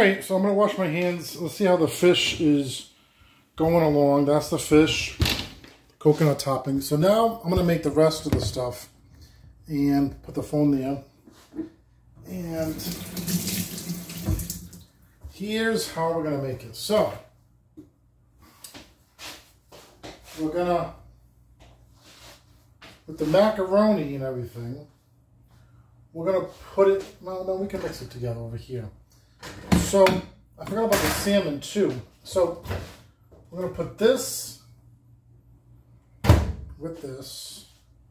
Alright, so I'm going to wash my hands. Let's see how the fish is going along. That's the fish, coconut topping. So now I'm going to make the rest of the stuff and put the phone there. And here's how we're going to make it. So we're going to, with the macaroni and everything, we're going to put it, well, no, we can mix it together over here. So, I forgot about the salmon too. So, we're going to put this with this.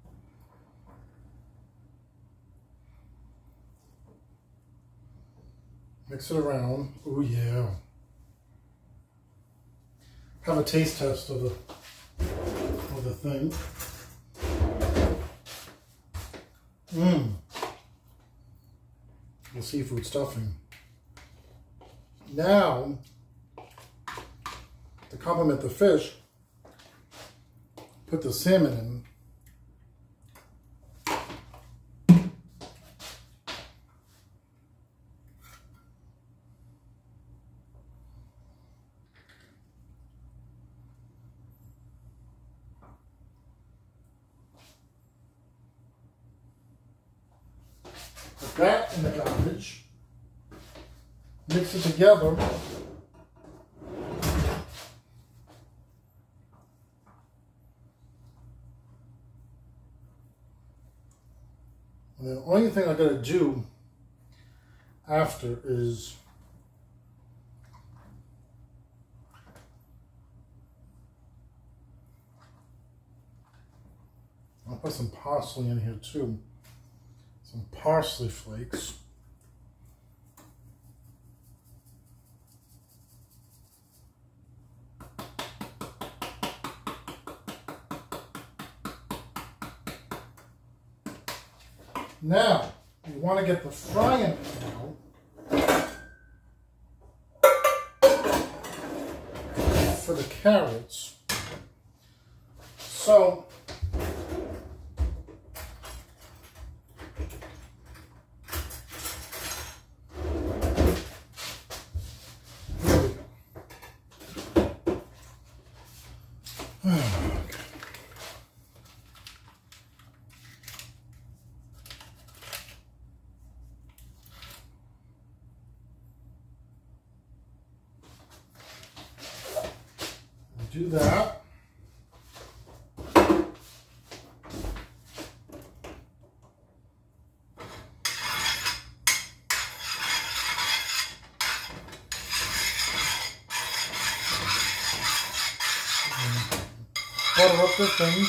Mix it around. Oh yeah. Have a taste test of the thing. The seafood stuffing. Now, to complement the fish, put the salmon in. Put that in the garbage. Mix it together. And the only thing I gotta do after is I'll put some parsley in here too. Some parsley flakes. Now, you want to get the frying pan out for the carrots. So, here we go. Do that. Butter up the thing.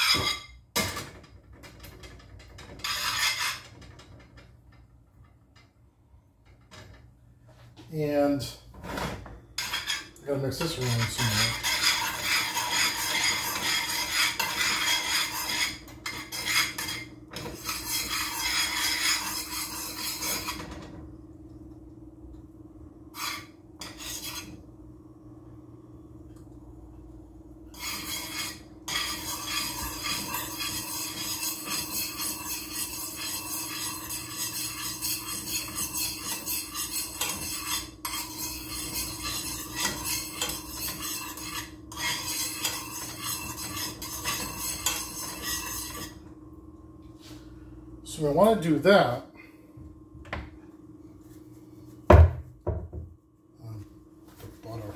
And I gotta mix this around some more. So I want to do that. The butter.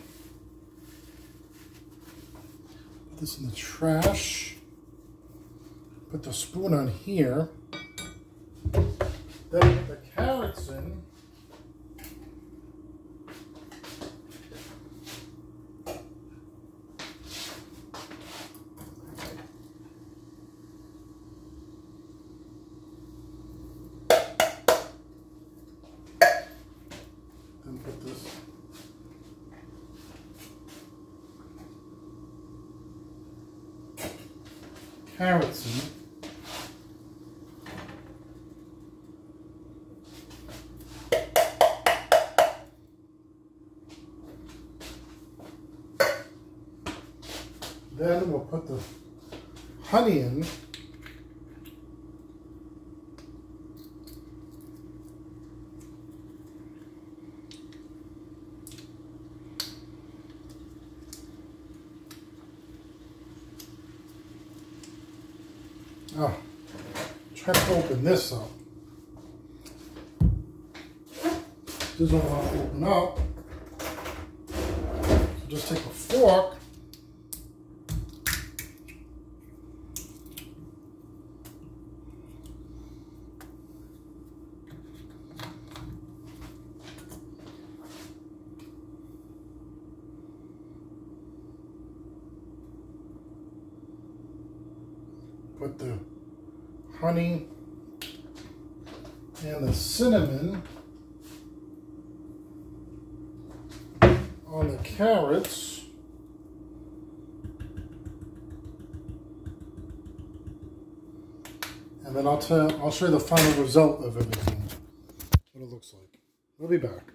Put this in the trash. Put the spoon on here. Then put the carrots in. Put this carrots in. Then we'll put the honey in. Oh, try to open this up. This doesn't want to open up. So just take a fork. Put the honey and the cinnamon on the carrots. And then I'll show you the final result of everything, what it looks like. We'll be back.